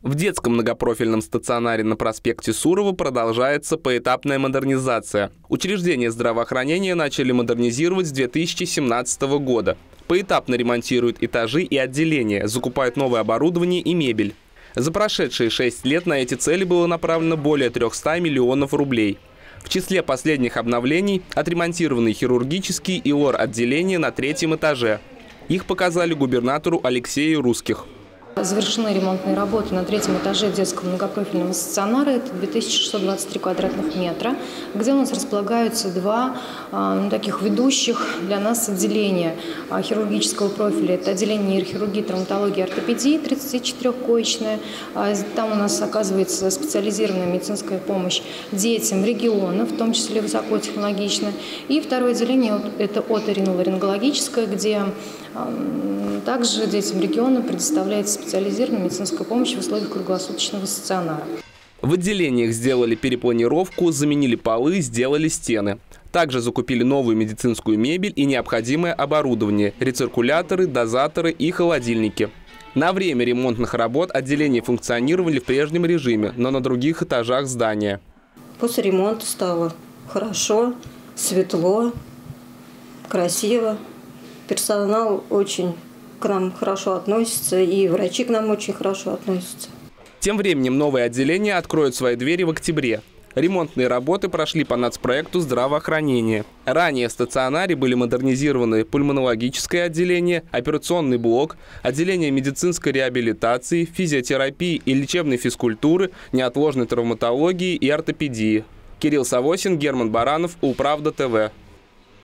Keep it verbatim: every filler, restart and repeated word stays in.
В детском многопрофильном стационаре на проспекте Сурова продолжается поэтапная модернизация. Учреждения здравоохранения начали модернизировать с две тысячи семнадцатого года. Поэтапно ремонтируют этажи и отделения, закупают новое оборудование и мебель. За прошедшие шесть лет на эти цели было направлено более трёхсот миллионов рублей. В числе последних обновлений – отремонтированные хирургические и лор-отделения на третьем этаже. Их показали губернатору Алексею Русских. Завершены ремонтные работы на третьем этаже детского многопрофильного стационара. Это две тысячи шестьсот двадцать три квадратных метра, где у нас располагаются два ну, таких ведущих для нас отделения хирургического профиля. Это отделение нейрохирургии, травматологии, ортопедии, тридцатичетырёхкоечное. Там у нас оказывается специализированная медицинская помощь детям региона, в том числе высокотехнологичная. И второе отделение – это оториноларингологическое, где также детям региона предоставляется специализированная медицинская помощь в условиях круглосуточного стационара. В отделениях сделали перепланировку, заменили полы, сделали стены. Также закупили новую медицинскую мебель и необходимое оборудование – рециркуляторы, дозаторы и холодильники. На время ремонтных работ отделения функционировали в прежнем режиме, но на других этажах здания. После ремонта стало хорошо, светло, красиво. Персонал очень к нам хорошо относится, и врачи к нам очень хорошо относятся. Тем временем новые отделения откроют свои двери в октябре. Ремонтные работы прошли по нацпроекту здравоохранения. Ранее в стационаре были модернизированы пульмонологическое отделение, операционный блок, отделение медицинской реабилитации, физиотерапии и лечебной физкультуры, неотложной травматологии и ортопедии. Кирилл Савосин, Герман Баранов, Управда ТВ.